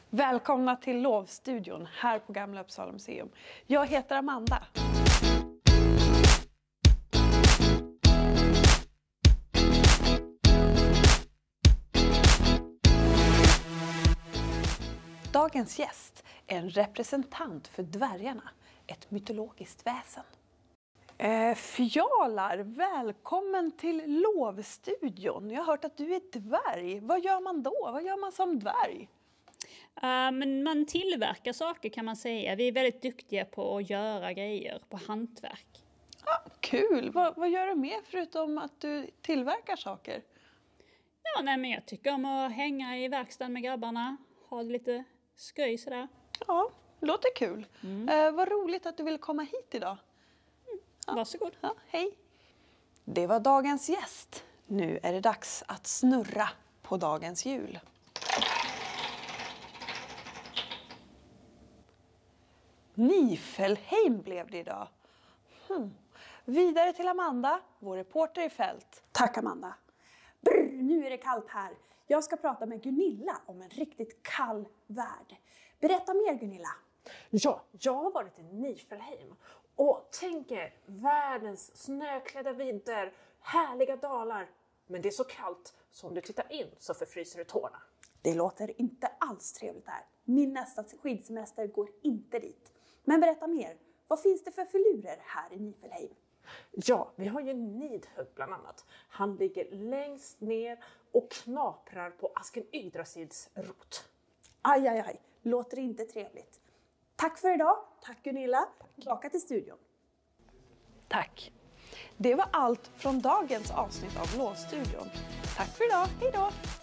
Välkomna till Lovstudion här på Gamla Uppsala museum. Jag heter Amanda. Dagens gäst är en representant för dvärgarna, ett mytologiskt väsen. Fjalar, välkommen till Lovstudion. Jag har hört att du är dvärg. Vad gör man då? Vad gör man som dvärg? Men man tillverkar saker kan man säga. Vi är väldigt duktiga på att göra grejer, på hantverk. Kul! Vad gör du mer förutom att du tillverkar saker? Ja, men jag tycker om att hänga i verkstaden med grabbarna. Ha lite skoj sådär. Ja, låter kul. Vad roligt att du ville komma hit idag. Ja. Varsågod. Ja, hej! Det var dagens gäst. Nu är det dags att snurra på dagens hjul. Nifelheim blev det idag. Vidare till Amanda, vår reporter i fält. Tack Amanda. Brr, nu är det kallt här. Jag ska prata med Gunilla om en riktigt kall värld. Berätta mer Gunilla. Ja, jag har varit i Nifelheim och tänker världens snöklädda vidder, härliga dalar. Men det är så kallt så om du tittar in så förfryser du tårna. Det låter inte alls trevligt här. Min nästa skidsemester går inte dit. Men berätta mer. Vad finns det för filurer här i Nifelheim? Ja, vi har ju Nidhugg bland annat. Han ligger längst ner och knaprar på asken Yggdrasils rot. Aj, låter inte trevligt. Tack för idag. Tack Gunilla. Tillbaka till studion. Tack. Det var allt från dagens avsnitt av Lovstudion. Tack för idag. Hej då!